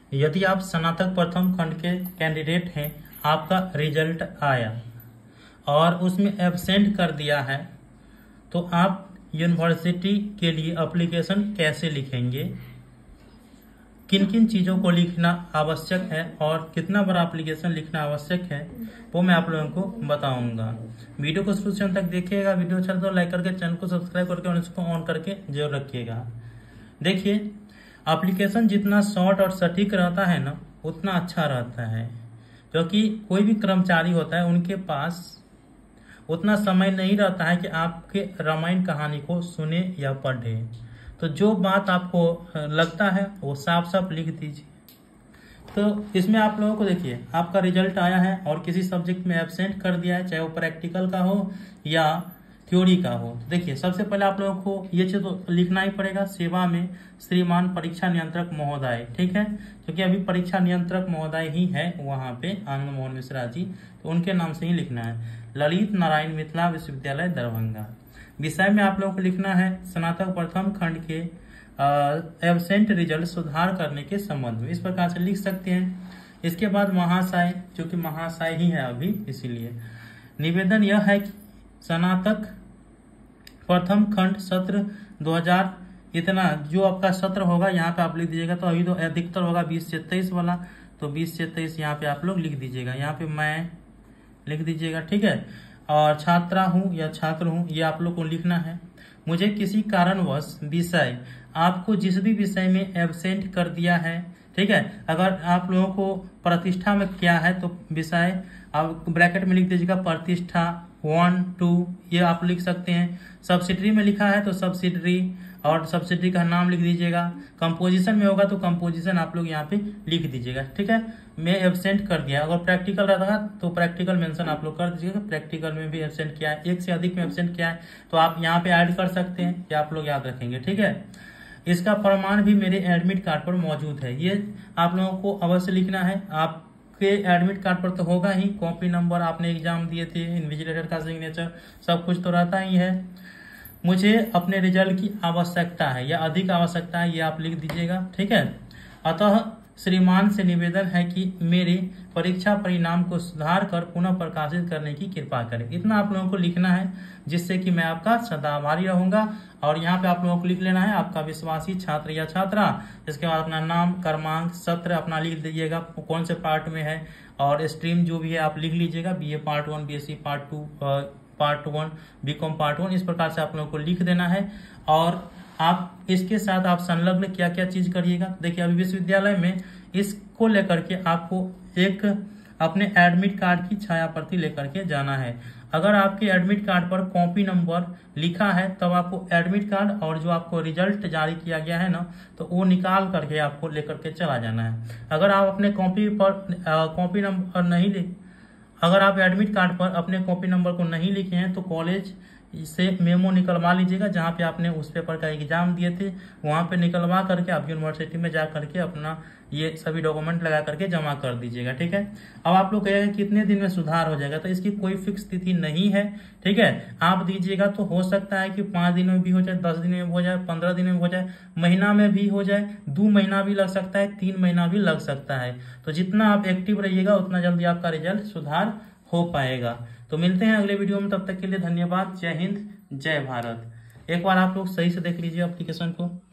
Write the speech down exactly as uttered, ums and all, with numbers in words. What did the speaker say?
यदि आप स्नातक प्रथम खंड के कैंडिडेट हैं, आपका रिजल्ट आया और उसमें एब्सेंट कर दिया है, तो आप यूनिवर्सिटी के लिए एप्लीकेशन कैसे लिखेंगे, किन किन चीज़ों को लिखना आवश्यक है और कितना बड़ा एप्लीकेशन लिखना आवश्यक है, वो मैं आप लोगों को बताऊंगा। वीडियो को शुरू से अंत तक देखिएगा। वीडियो अच्छा तो लाइक करके चैनल को सब्सक्राइब करके और इसको ऑन करके जरूर रखिएगा। देखिए, एप्लीकेशन जितना शॉर्ट और सटीक रहता है ना, उतना अच्छा रहता है, क्योंकि कोई भी कर्मचारी होता है उनके पास उतना समय नहीं रहता है कि आपके रामायण कहानी को सुने या पढ़े। तो जो बात आपको लगता है वो साफ साफ लिख दीजिए। तो इसमें आप लोगों को देखिए, आपका रिजल्ट आया है और किसी सब्जेक्ट में एब्सेंट कर दिया है, चाहे वो प्रैक्टिकल का हो या थ्योरी का हो। तो देखिए, सबसे पहले आप लोगों को ये चीज तो लिखना ही पड़ेगा, सेवा में श्रीमान परीक्षा नियंत्रक महोदय, ठीक है, क्योंकि अभी परीक्षा नियंत्रक महोदय ही है वहां पे, आनंद मोहन मिश्रा जी, तो उनके नाम से ही लिखना है। ललित नारायण मिथिला विश्वविद्यालय दरभंगा। विषय में आप लोगों को लिखना है स्नातक प्रथम खंड के एब्सेंट रिजल्ट सुधार करने के संबंध में, इस प्रकार से लिख सकते हैं। इसके बाद महाशय, जो कि महाशय ही है अभी, इसीलिए निवेदन यह है कि स्नातक प्रथम खंड सत्र दो हज़ार इतना जो आपका सत्र होगा यहाँ पे आप लिख दीजिएगा। तो अभी तो अधिकतर होगा बीस से तेईस वाला, तो बीस से तेईस यहाँ पे आप लोग लिख दीजिएगा। यहाँ पे मैं लिख दीजिएगा, ठीक है। और छात्रा हूँ या छात्र हूँ, ये आप लोग को लिखना है। मुझे किसी कारणवश विषय, आपको जिस भी विषय में एब्सेंट कर दिया है, ठीक है, अगर आप लोगों को प्रतिष्ठा में क्या है तो विषय आप ब्रैकेट में लिख दीजिएगा प्रतिष्ठा वन टू, ये आप लिख सकते हैं। सब्सिडरी में लिखा है तो सब्सिडरी और सब्सिडरी का नाम लिख दीजिएगा। कंपोजिशन में होगा तो कंपोजिशन आप लोग यहाँ पे लिख दीजिएगा, ठीक है। मैं एब्सेंट कर दिया, अगर प्रैक्टिकल रहता तो प्रैक्टिकल मेंशन आप लोग कर दीजिएगा। प्रैक्टिकल में भी एब्सेंट किया है, एक से अधिक में एब्सेंट किया है तो आप यहाँ पे ऐड कर सकते हैं, ये आप लोग याद रखेंगे, ठीक है। इसका प्रमाण भी मेरे एडमिट कार्ड पर मौजूद है, ये आप लोगों को अवश्य लिखना है। आपके एडमिट कार्ड पर तो होगा ही, कॉपी नंबर, आपने एग्जाम दिए थे, इन्विजिलेटर का सिग्नेचर, सब कुछ तो रहता ही है। मुझे अपने रिजल्ट की आवश्यकता है या अधिक आवश्यकता है, ये आप लिख दीजिएगा, ठीक है। अतः श्रीमान से निवेदन है कि मेरे परीक्षा परिणाम को सुधार कर पुनः प्रकाशित करने की कृपा करें। इतना आप लोगों को लिखना है, जिससे कि मैं आपका सदा आभारी रहूंगा। और यहाँ पे आप लोगों को लिख लेना है आपका विश्वासी छात्र या छात्रा, इसके बाद अपना नाम, क्रमांक, सत्र अपना लिख दीजिएगा, कौन से पार्ट में है, और स्ट्रीम जो भी है आप लिख लीजिएगा, B A part one, B S C part two, part one, BCom part one, इस प्रकार से आप लोगों को लिख देना है। और आप इसके साथ आप संलग्न क्या क्या चीज करिएगा। देखिए, अभी विश्वविद्यालय में इसको लेकर के आपको एक अपने एडमिट कार्ड की छाया प्रति लेकर के जाना है। अगर आपके एडमिट कार्ड पर कॉपी नंबर लिखा है तब आपको एडमिट कार्ड और जो आपको रिजल्ट जारी किया गया है ना, तो वो निकाल करके आपको लेकर के चला जाना है। अगर आप अपने कॉपी पर कॉपी नंबर नहीं लिख अगर आप एडमिट कार्ड पर अपने कॉपी नंबर को नहीं लिखे हैं तो कॉलेज से मेमो निकलवा लीजिएगा, जहाँ पे आपने उस पेपर का एग्जाम दिए थे वहां पे निकलवा करके आप यूनिवर्सिटी में जा करके अपना ये सभी डॉक्यूमेंट लगा करके जमा कर दीजिएगा, ठीक है। अब आप लोग कहेंगे कितने दिन में सुधार हो जाएगा, तो इसकी कोई फिक्स तिथि नहीं है, ठीक है। आप दीजिएगा तो हो सकता है कि पांच दिन में भी हो जाए, दस दिन में हो जाए, पंद्रह दिन में हो जाए, महीना में भी हो जाए, दो महीना भी लग सकता है, तीन महीना भी लग सकता है। तो जितना आप एक्टिव रहिएगा उतना जल्दी आपका रिजल्ट सुधार हो पाएगा। तो मिलते हैं अगले वीडियो में, तब तक के लिए धन्यवाद। जय हिंद, जय भारत। एक बार आप लोग सही से देख लीजिए एप्लीकेशन को।